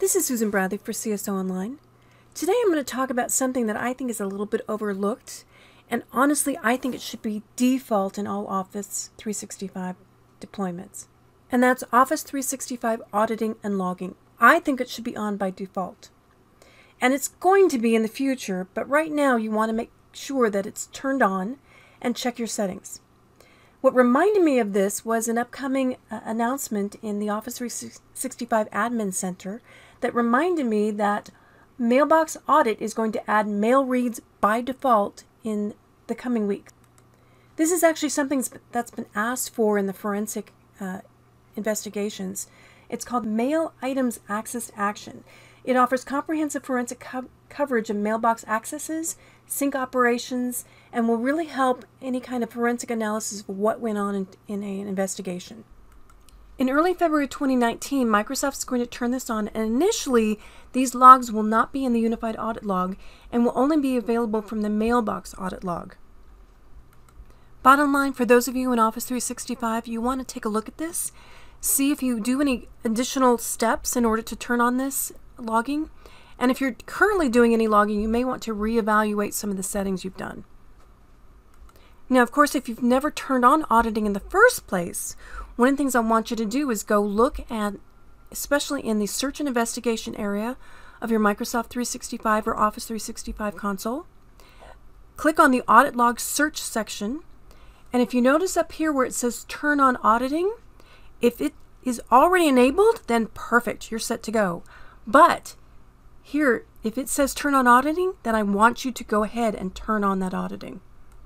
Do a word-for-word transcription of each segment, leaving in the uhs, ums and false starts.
This is Susan Bradley for C S O Online. Today I'm going to talk about something that I think is a little bit overlooked, and honestly I think it should be default in all Office three sixty-five deployments. And that's Office three sixty-five auditing and logging. I think it should be on by default. And it's going to be in the future, but right now you want to make sure that it's turned on and check your settings. What reminded me of this was an upcoming uh, announcement in the Office three sixty-five Admin Center that reminded me that Mailbox Audit is going to add mail reads by default in the coming week. This is actually something that's been asked for in the forensic uh, investigations. It's called Mail Items Access Action. It offers comprehensive forensic co coverage of mailbox accesses, sync operations, and will really help any kind of forensic analysis of what went on in, in a, an investigation. In early February twenty nineteen, Microsoft's going to turn this on, and initially these logs will not be in the Unified Audit Log and will only be available from the Mailbox Audit Log. Bottom line, for those of you in Office three sixty-five, you want to take a look at this, see if you do any additional steps in order to turn on this logging, and if you're currently doing any logging, you may want to reevaluate some of the settings you've done. Now, of course, if you've never turned on auditing in the first place, one of the things I want you to do is go look at, especially in the search and investigation area of your Microsoft three sixty-five or Office three sixty-five console. Click on the Audit Log Search section, and if you notice up here where it says Turn on Auditing, if it is already enabled, then perfect, you're set to go. But here, if it says Turn on Auditing, then I want you to go ahead and turn on that auditing.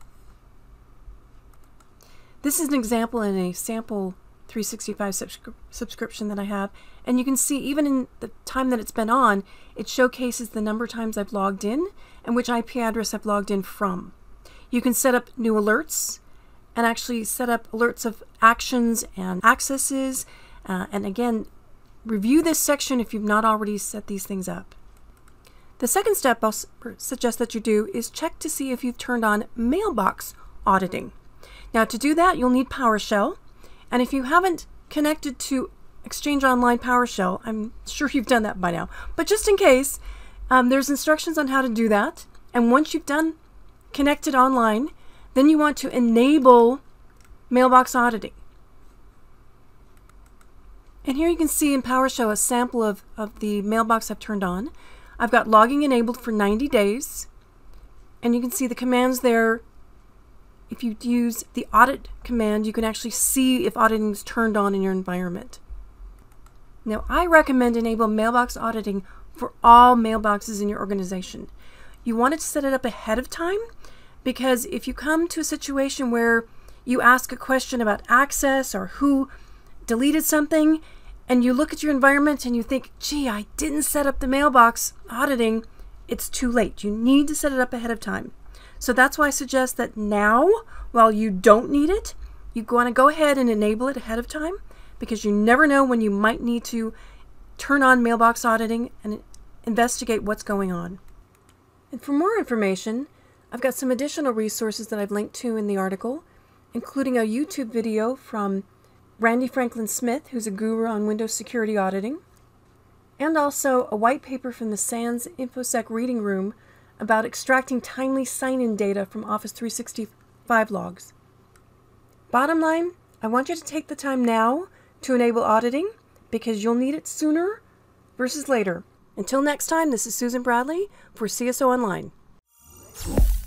This is an example in a sample three sixty-five subscri subscription that I have, and you can see even in the time that it's been on, it showcases the number of times I've logged in and which I P address I've logged in from. You can set up new alerts and actually set up alerts of actions and accesses, uh, and again, review this section if you've not already set these things up. The second step I'll suggest that you do is check to see if you've turned on mailbox auditing. Now, to do that, you'll need PowerShell, and if you haven't connected to Exchange Online PowerShell, I'm sure you've done that by now, but just in case, um, there's instructions on how to do that, and once you've done connected online, then you want to enable mailbox auditing. And here you can see in PowerShell a sample of, of the mailbox I've turned on. I've got logging enabled for ninety days, and you can see the commands there. If you use the audit command, you can actually see if auditing is turned on in your environment. Now, I recommend enable mailbox auditing for all mailboxes in your organization. You want to set it up ahead of time, because if you come to a situation where you ask a question about access or who deleted something, and you look at your environment and you think, gee, I didn't set up the mailbox auditing, it's too late. You need to set it up ahead of time. So that's why I suggest that now, while you don't need it, you want to go ahead and enable it ahead of time, because you never know when you might need to turn on mailbox auditing and investigate what's going on. And for more information, I've got some additional resources that I've linked to in the article, including a YouTube video from Randy Franklin Smith, who's a guru on Windows security auditing, and also a white paper from the SANS InfoSec Reading Room about extracting timely sign-in data from Office three sixty-five logs. Bottom line, I want you to take the time now to enable auditing, because you'll need it sooner versus later. Until next time, this is Susan Bradley for C S O Online.